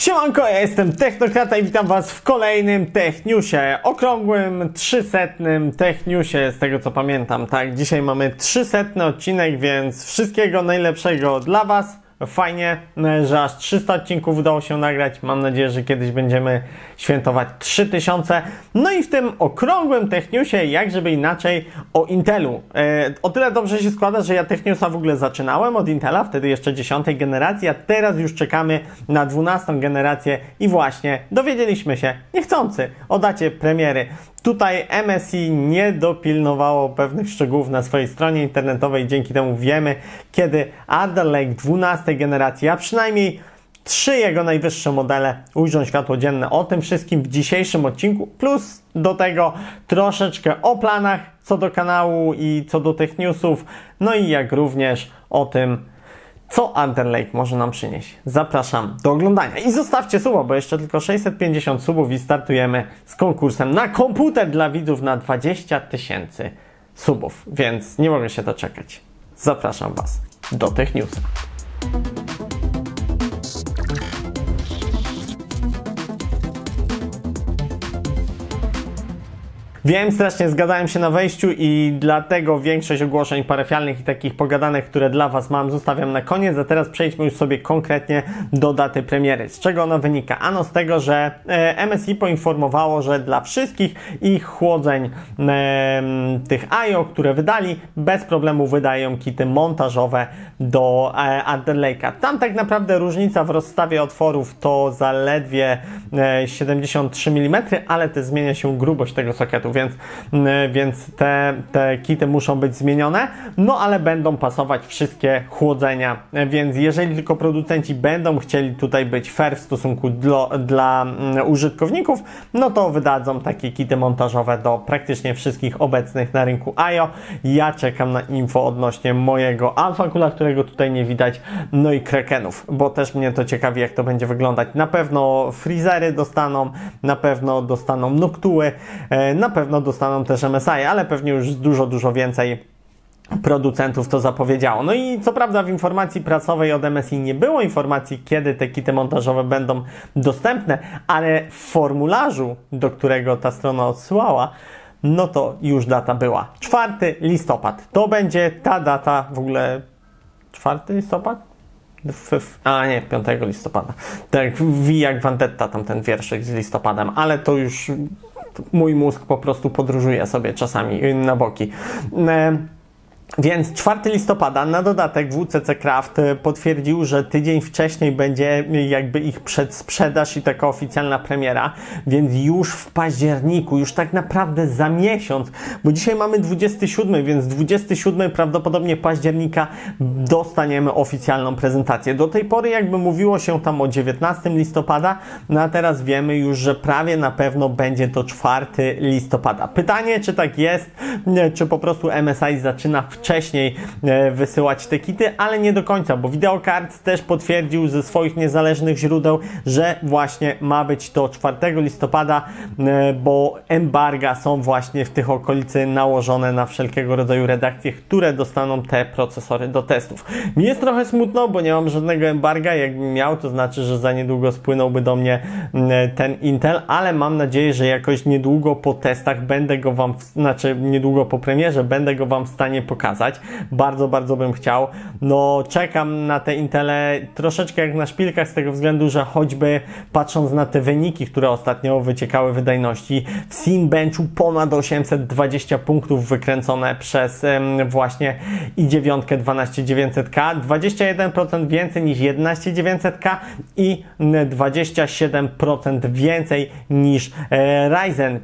Siemanko, ja jestem Technokrata i witam Was w kolejnym Technewsie, okrągłym 300 Technewsie, z tego co pamiętam. Tak, dzisiaj mamy 300 odcinek, więc wszystkiego najlepszego dla Was. Fajnie, że aż 300 odcinków udało się nagrać. Mam nadzieję, że kiedyś będziemy świętować 3000. No i w tym okrągłym Technewsie, jak żeby inaczej, o Intelu. O tyle dobrze się składa, że ja Technewsa w ogóle zaczynałem od Intela, wtedy jeszcze 10. generacji, a teraz już czekamy na 12. generację i właśnie dowiedzieliśmy się niechcący o dacie premiery. Tutaj MSI nie dopilnowało pewnych szczegółów na swojej stronie internetowej, dzięki temu wiemy, kiedy Alder Lake 12. generacji, a przynajmniej 3 jego najwyższe modele ujrzą światło dzienne. O tym wszystkim w dzisiejszym odcinku, plus do tego troszeczkę o planach co do kanału i co do Technewsów, no i jak również o tym, co Alder Lake może nam przynieść. Zapraszam do oglądania i zostawcie suba, bo jeszcze tylko 650 subów i startujemy z konkursem na komputer dla widzów na 20 000 subów, więc nie mogę się doczekać. Zapraszam Was do Technewsa. Wiem, strasznie zgadałem się na wejściu i dlatego większość ogłoszeń parafialnych i takich pogadanek, które dla Was mam, zostawiam na koniec, a teraz przejdźmy już sobie konkretnie do daty premiery. Z czego ona wynika? Ano z tego, że MSI poinformowało, że dla wszystkich ich chłodzeń tych IO, które wydali, bez problemu wydają kity montażowe do Alder Lake'a. Tam tak naprawdę różnica w rozstawie otworów to zaledwie 73 mm, ale też zmienia się grubość tego sokietu. Więc te kity muszą być zmienione, no ale będą pasować wszystkie chłodzenia, więc jeżeli tylko producenci będą chcieli tutaj być fair w stosunku dla użytkowników, no to wydadzą takie kity montażowe do praktycznie wszystkich obecnych na rynku IO. Ja czekam na info odnośnie mojego Alpha Coola, którego tutaj nie widać, no i Krakenów, bo też mnie to ciekawi, jak to będzie wyglądać. Na pewno Freezery dostaną, na pewno dostaną Noctuły, na pewno dostaną też MSI, ale pewnie już dużo więcej producentów to zapowiedziało. No i co prawda w informacji prasowej od MSI nie było informacji, kiedy te kity montażowe będą dostępne, ale w formularzu, do którego ta strona odsyłała, no to już data była. 4 listopad. To będzie ta data w ogóle... 4 listopad? A nie, 5 listopada. Tak, jak Vendetta, tam ten wierszyk z listopadem, ale to już mój mózg po prostu podróżuje sobie czasami na boki. Więc 4 listopada na dodatek WCC Craft potwierdził, że tydzień wcześniej będzie jakby ich przedsprzedaż i taka oficjalna premiera, więc już w październiku, już tak naprawdę za miesiąc, bo dzisiaj mamy 27, więc 27 prawdopodobnie października dostaniemy oficjalną prezentację. Do tej pory jakby mówiło się tam o 19 listopada, no a teraz wiemy już, że prawie na pewno będzie to 4 listopada. Pytanie, czy tak jest, czy po prostu MSI zaczyna wcześniej wysyłać te kity, ale nie do końca, bo Videocards też potwierdził ze swoich niezależnych źródeł, że właśnie ma być to 4 listopada, bo embarga są właśnie w tych okolicy nałożone na wszelkiego rodzaju redakcje, które dostaną te procesory do testów. Mi jest trochę smutno, bo nie mam żadnego embarga. Jakbym miał, to znaczy, że za niedługo spłynąłby do mnie ten Intel, ale mam nadzieję, że jakoś niedługo po testach będę go Wam, znaczy niedługo po premierze będę go Wam w stanie pokazać. Bardzo bym chciał. No czekam na te Intele troszeczkę jak na szpilkach, z tego względu, że choćby patrząc na te wyniki, które ostatnio wyciekały wydajności, w Cinebenchu ponad 820 punktów wykręcone przez właśnie i9 12900K, 21% więcej niż 11900K i 27% więcej niż Ryzen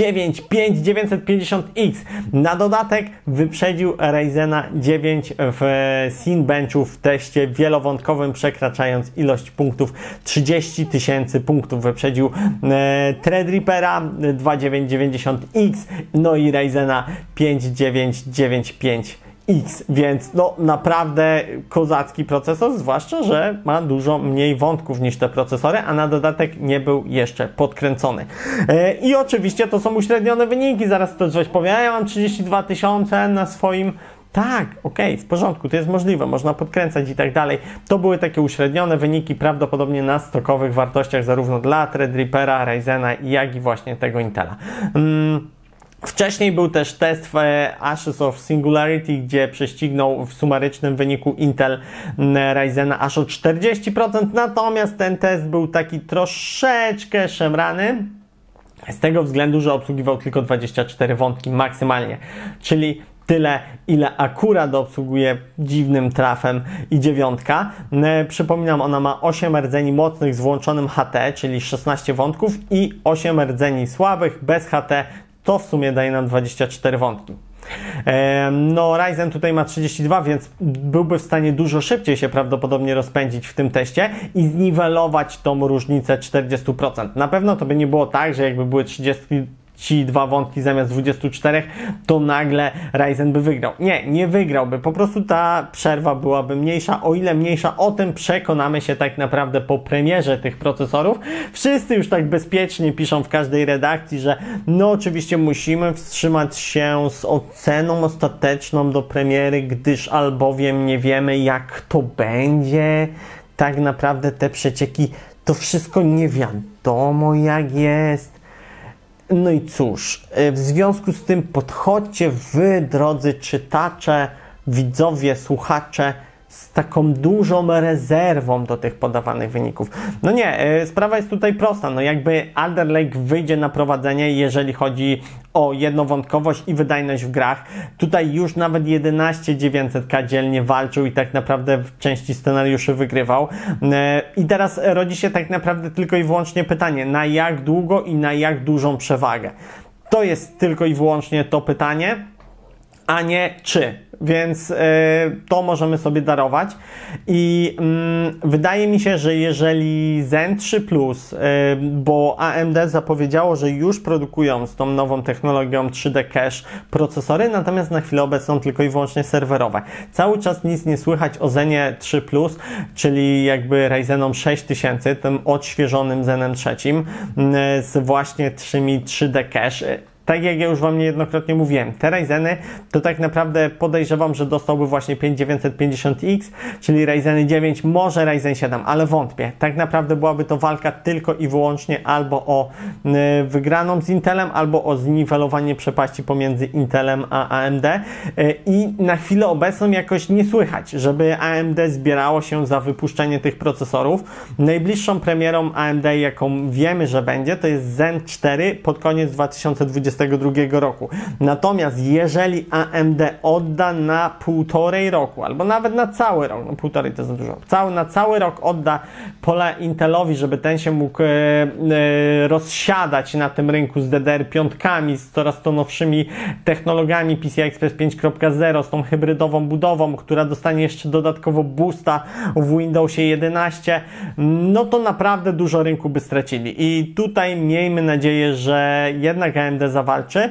5950X. Na dodatek wyprzedził Ryzena 9 w Cinebenchu w teście wielowątkowym, przekraczając ilość punktów 30 000 punktów. Wyprzedził Threadrippera 2990X, no i Ryzena 5995X, więc no naprawdę kozacki procesor, zwłaszcza, że ma dużo mniej wątków niż te procesory, a na dodatek nie był jeszcze podkręcony. I oczywiście to są uśrednione wyniki, zaraz to coś powiem. Ja mam 32 000 na swoim Tak, okej, w porządku, to jest możliwe, można podkręcać i tak dalej. To były takie uśrednione wyniki prawdopodobnie na stokowych wartościach zarówno dla Threadrippera, Ryzena, jak i właśnie tego Intela. Wcześniej był też test w Ashes of Singularity, gdzie prześcignął w sumarycznym wyniku Intel Ryzena aż o 40%, natomiast ten test był taki troszeczkę szemrany, z tego względu, że obsługiwał tylko 24 wątki maksymalnie, czyli tyle, ile akurat obsługuje dziwnym trafem i 9. Przypominam, ona ma 8 rdzeni mocnych z włączonym HT, czyli 16 wątków i 8 rdzeni słabych bez HT, to w sumie daje nam 24 wątki. No, Ryzen tutaj ma 32, więc byłby w stanie dużo szybciej się prawdopodobnie rozpędzić w tym teście i zniwelować tą różnicę 40%. Na pewno to by nie było tak, że jakby były 32 wątki zamiast 24, to nagle Ryzen by wygrał. Nie wygrałby. Po prostu ta przerwa byłaby mniejsza. O ile mniejsza, o tym przekonamy się tak naprawdę po premierze tych procesorów. Wszyscy już tak bezpiecznie piszą w każdej redakcji, że no oczywiście musimy wstrzymać się z oceną ostateczną do premiery, gdyż albowiem nie wiemy, jak to będzie. Tak naprawdę te przecieki, to wszystko nie wiadomo jak jest. No i cóż, w związku z tym podchodźcie wy, drodzy czytacze, widzowie, słuchacze, z taką dużą rezerwą do tych podawanych wyników. No nie, sprawa jest tutaj prosta, no jakby Alder Lake wyjdzie na prowadzenie, jeżeli chodzi o jednowątkowość i wydajność w grach. Tutaj już nawet 11900K dzielnie walczył i tak naprawdę w części scenariuszy wygrywał. I teraz rodzi się tak naprawdę tylko i wyłącznie pytanie, na jak długo i na jak dużą przewagę. To jest tylko i wyłącznie to pytanie, a nie czy. Więc to możemy sobie darować i wydaje mi się, że jeżeli Zen 3 Plus, bo AMD zapowiedziało, że już produkują z tą nową technologią 3D Cache procesory, natomiast na chwilę obecną tylko i wyłącznie serwerowe. Cały czas nic nie słychać o Zenie 3 Plus, czyli jakby Ryzenom 6000, tym odświeżonym Zenem 3, z właśnie 3D Cache. Tak jak ja już Wam niejednokrotnie mówiłem, te Ryzeny to tak naprawdę podejrzewam, że dostałby właśnie 5950X, czyli Ryzeny 9, może Ryzen 7, ale wątpię. Tak naprawdę byłaby to walka tylko i wyłącznie albo o wygraną z Intelem, albo o zniwelowanie przepaści pomiędzy Intelem a AMD. I na chwilę obecną jakoś nie słychać, żeby AMD zbierało się za wypuszczenie tych procesorów. Najbliższą premierą AMD, jaką wiemy, że będzie, to jest Zen 4 pod koniec 2022 roku. Natomiast jeżeli AMD odda na 1,5 roku, albo nawet na cały rok, no 1,5 to za dużo, na cały rok odda pole Intelowi, żeby ten się mógł rozsiadać na tym rynku z DDR5, z coraz to nowszymi technologiami PCI Express 5.0, z tą hybrydową budową, która dostanie jeszcze dodatkowo boosta w Windowsie 11, no to naprawdę dużo rynku by stracili. I tutaj miejmy nadzieję, że jednak AMD zawalczy.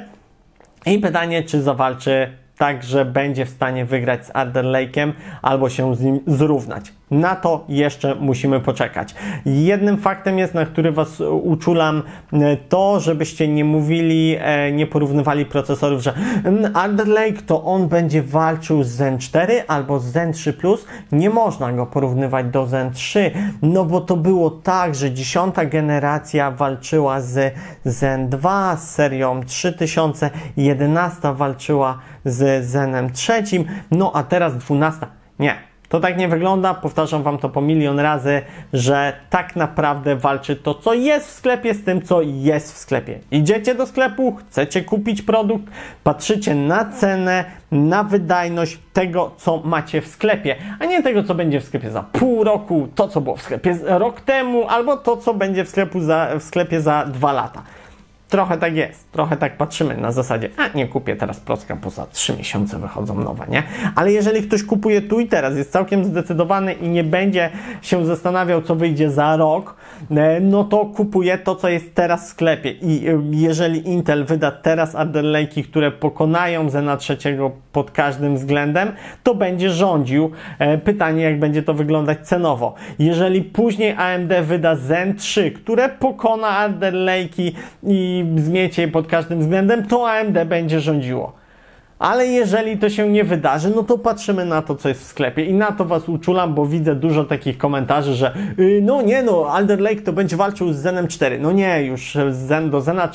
I pytanie, czy zawalczy tak, że będzie w stanie wygrać z Alder Lake'em albo się z nim zrównać. Na to jeszcze musimy poczekać. Jednym faktem jest, na który Was uczulam, to, żebyście nie mówili, nie porównywali procesorów, że Alder Lake to on będzie walczył z Zen 4 albo z Zen 3 Plus. Nie można go porównywać do Zen 3, no bo to było tak, że 10. generacja walczyła z Zen 2, z serią 3000, 11 walczyła z Zenem 3, no a teraz 12. Nie. To tak nie wygląda, powtarzam Wam to po milion razy, że tak naprawdę walczy to, co jest w sklepie, z tym, co jest w sklepie. Idziecie do sklepu, chcecie kupić produkt, patrzycie na cenę, na wydajność tego, co macie w sklepie, a nie tego, co będzie w sklepie za pół roku, to, co było w sklepie rok temu, albo to, co będzie w sklepie za 2 lata. Trochę tak jest, trochę tak patrzymy na zasadzie, a nie kupię teraz procka, bo za 3 miesiące wychodzą nowe, nie? Ale jeżeli ktoś kupuje tu i teraz, jest całkiem zdecydowany i nie będzie się zastanawiał, co wyjdzie za rok, no to kupuje to, co jest teraz w sklepie. I jeżeli Intel wyda teraz Alder Lake'i, które pokonają Zena 3 pod każdym względem, to będzie rządził. Pytanie, jak będzie to wyglądać cenowo. Jeżeli później AMD wyda Zen 3, które pokona Alder Lake'i i zmiecie je pod każdym względem, to AMD będzie rządziło. Ale jeżeli to się nie wydarzy, no to patrzymy na to, co jest w sklepie i na to was uczulam, bo widzę dużo takich komentarzy, że no nie no, Alder Lake to będzie walczył z Zenem 4. No nie, już do Zena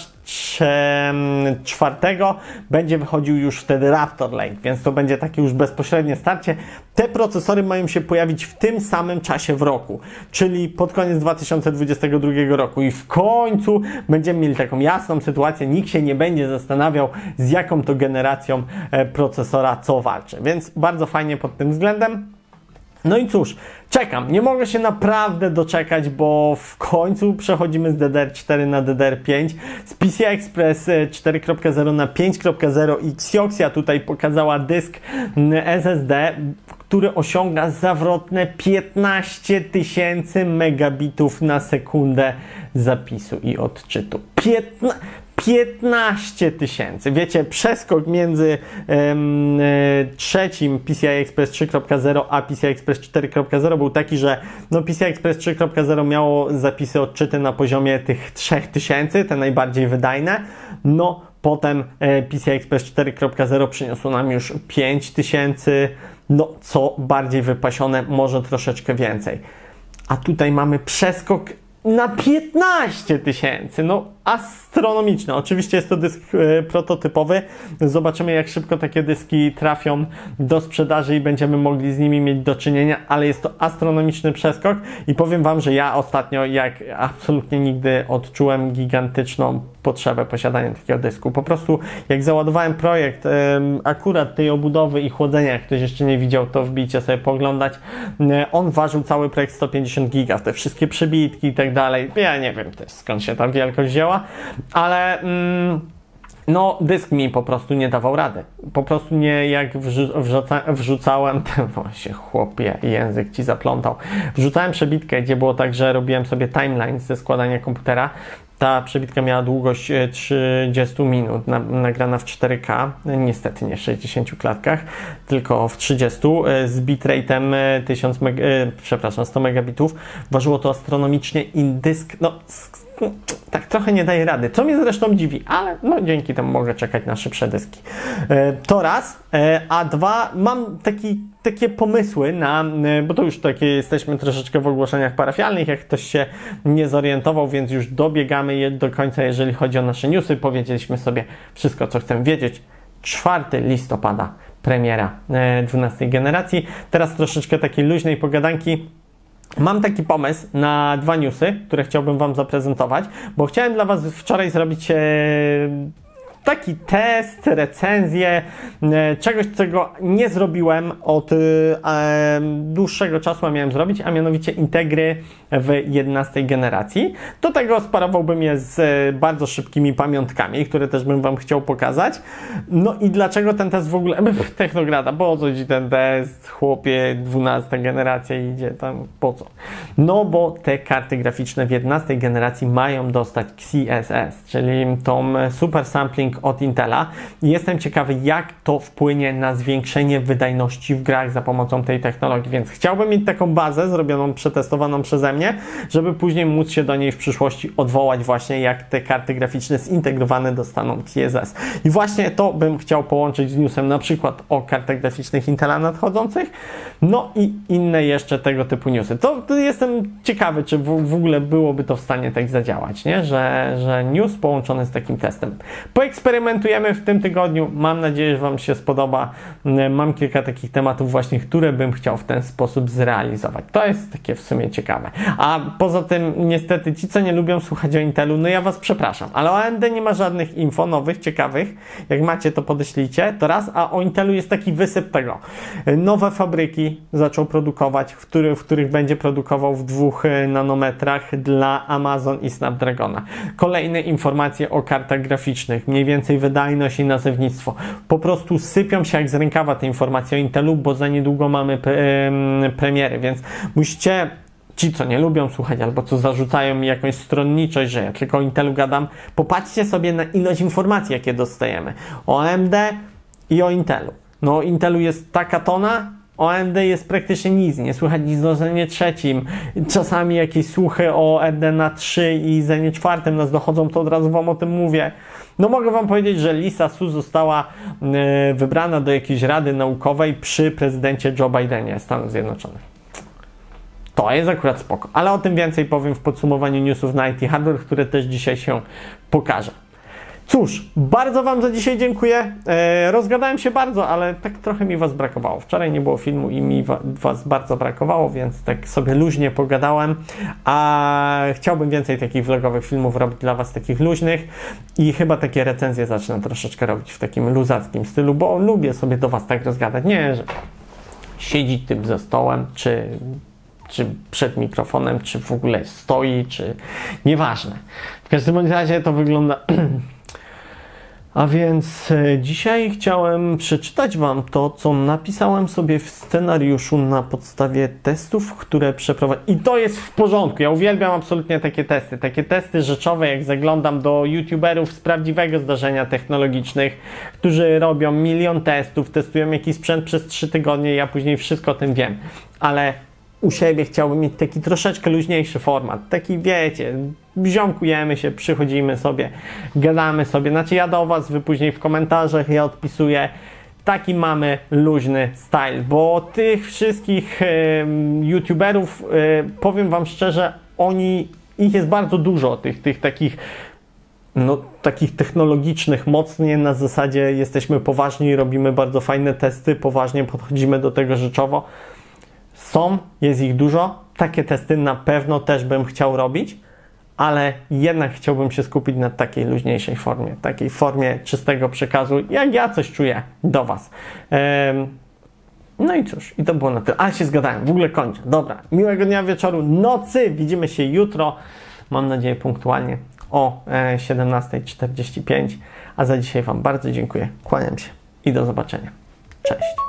4 będzie wychodził już wtedy Raptor Lake, więc to będzie takie już bezpośrednie starcie. Te procesory mają się pojawić w tym samym czasie w roku, czyli pod koniec 2022 roku i w końcu będziemy mieli taką jasną sytuację, nikt się nie będzie zastanawiał, z jaką to generacją procesora co walczy, więc bardzo fajnie pod tym względem. No i cóż, czekam, nie mogę się naprawdę doczekać, bo w końcu przechodzimy z DDR4 na DDR5, z PCI Express 4.0 na 5.0 i Kioxia tutaj pokazała dysk SSD, który osiąga zawrotne 15 000 megabitów na sekundę zapisu i odczytu. 15 000. Wiecie, przeskok między trzecim PCI Express 3.0 a PCI Express 4.0 był taki, że no PCI Express 3.0 miało zapisy odczyty na poziomie tych 3000, te najbardziej wydajne. No potem PCI Express 4.0 przyniosło nam już 5000, no co bardziej wypasione, może troszeczkę więcej. A tutaj mamy przeskok na 15 000, no astronomiczne. Oczywiście jest to dysk prototypowy. Zobaczymy, jak szybko takie dyski trafią do sprzedaży i będziemy mogli z nimi mieć do czynienia, ale jest to astronomiczny przeskok i powiem wam, że ja ostatnio jak absolutnie nigdy odczułem gigantyczną potrzebę posiadania takiego dysku. Po prostu jak załadowałem projekt akurat tej obudowy i chłodzenia, jak ktoś jeszcze nie widział, to wbijcie sobie pooglądać. On ważył cały projekt 150 giga, te wszystkie przebitki i tak dalej. Ja nie wiem też, skąd się ta wielkość wzięła, ale no dysk mi po prostu nie dawał rady. Po prostu nie, jak wrzucałem, to się chłopie, język ci zaplątał. Wrzucałem przebitkę, gdzie było tak, że robiłem sobie timeline ze składania komputera. Ta przebitka miała długość 30 minut, nagrana w 4K, niestety nie w 60 klatkach, tylko w 30, z bitrate'em 100 megabitów. Ważyło to astronomicznie i dysk, no tak trochę nie daje rady, co mnie zresztą dziwi, ale no dzięki temu mogę czekać na szybsze dyski. To raz, a dwa, mam takie pomysły na, bo to już takie jesteśmy troszeczkę w ogłoszeniach parafialnych, jak ktoś się nie zorientował, więc już dobiegamy je do końca, jeżeli chodzi o nasze newsy. Powiedzieliśmy sobie wszystko, co chcemy wiedzieć. 4 listopada premiera 12 generacji. Teraz troszeczkę takiej luźnej pogadanki. Mam taki pomysł na 2 newsy, które chciałbym wam zaprezentować, bo chciałem dla was wczoraj zrobić taki test, recenzję czegoś, czego nie zrobiłem od dłuższego czasu, a miałem zrobić, a mianowicie Integry w 11 generacji. Do tego sparowałbym je z bardzo szybkimi pamiątkami, które też bym wam chciał pokazać. No i dlaczego ten test w ogóle? Technograda, po co ci ten test, chłopie, 12 generacja idzie tam, po co? No bo te karty graficzne w 11 generacji mają dostać XeSS, czyli tą Super Sampling od Intela. Jestem ciekawy, jak to wpłynie na zwiększenie wydajności w grach za pomocą tej technologii, więc chciałbym mieć taką bazę zrobioną, przetestowaną przeze mnie, żeby później móc się do niej w przyszłości odwołać właśnie, jak te karty graficzne zintegrowane dostaną XeSS. I właśnie to bym chciał połączyć z newsem na przykład o kartach graficznych Intela nadchodzących, no i inne jeszcze tego typu newsy. To jestem ciekawy, czy w ogóle byłoby to w stanie tak zadziałać, nie? Że news połączony z takim testem. Poeksperymentujemy w tym tygodniu. Mam nadzieję, że wam się spodoba. Mam kilka takich tematów właśnie, które bym chciał w ten sposób zrealizować. To jest takie w sumie ciekawe. A poza tym, niestety, ci, co nie lubią słuchać o Intelu, no ja was przepraszam, ale o AMD nie ma żadnych info nowych, ciekawych. Jak macie, to podeślijcie. To raz, a o Intelu jest taki wysyp tego. Nowe fabryki zaczął produkować, w których będzie produkował w 2 nanometrach dla Amazon i Snapdragona. Kolejne informacje o kartach graficznych, mniej więcej wydajność i nazewnictwo. Po prostu sypią się jak z rękawa te informacje o Intelu, bo za niedługo mamy premiery, więc musicie, ci co nie lubią słuchać albo co zarzucają mi jakąś stronniczość, że ja tylko o Intelu gadam, popatrzcie sobie na ilość informacji, jakie dostajemy o AMD i o Intelu. No o Intelu jest taka tona, O AMD jest praktycznie nic, nie słychać nic o Zenie trzecim. Czasami jakieś słuchy o RDNA 3 i Zenie czwartym nas dochodzą, to od razu wam o tym mówię. No mogę wam powiedzieć, że Lisa Su została wybrana do jakiejś rady naukowej przy prezydencie Joe Bidenie Stanów Zjednoczonych. To jest akurat spoko, ale o tym więcej powiem w podsumowaniu newsów na IT Hardware, które też dzisiaj się pokaże. Cóż, bardzo wam za dzisiaj dziękuję. Rozgadałem się bardzo, ale tak trochę mi was brakowało. Wczoraj nie było filmu i mi was bardzo brakowało, więc tak sobie luźnie pogadałem. A chciałbym więcej takich vlogowych filmów robić dla was, takich luźnych. I chyba takie recenzje zacznę troszeczkę robić w takim luzackim stylu, bo lubię sobie do was tak rozgadać. Nie, że siedzieć tym za stołem, czy przed mikrofonem, czy w ogóle stoi, czy nieważne. W każdym razie to wygląda... A więc dzisiaj chciałem przeczytać wam to, co napisałem sobie w scenariuszu na podstawie testów, które przeprowadziłem. I to jest w porządku. Ja uwielbiam absolutnie takie testy rzeczowe, jak zaglądam do youtuberów z prawdziwego zdarzenia technologicznych, którzy robią milion testów, testują jakiś sprzęt przez 3 tygodnie i ja później wszystko o tym wiem. Ale u siebie chciałbym mieć taki troszeczkę luźniejszy format. Taki, wiecie, ziomkujemy się, przychodzimy sobie, gadamy sobie. Znaczy ja do was, wy później w komentarzach, ja odpisuję. Taki mamy luźny style, bo tych wszystkich youtuberów, powiem wam szczerze, ich jest bardzo dużo, tych takich, no, takich technologicznych, mocnie na zasadzie jesteśmy poważni, robimy bardzo fajne testy, poważnie podchodzimy do tego rzeczowo. Jest ich dużo, takie testy na pewno też bym chciał robić, ale jednak chciałbym się skupić na takiej luźniejszej formie, takiej formie czystego przekazu, jak ja coś czuję do was. No i cóż, i to było na tyle. Ale się zgadałem, w ogóle kończę. Dobra, miłego dnia, wieczoru, nocy, widzimy się jutro, mam nadzieję punktualnie o 17:45, a za dzisiaj wam bardzo dziękuję, kłaniam się i do zobaczenia. Cześć.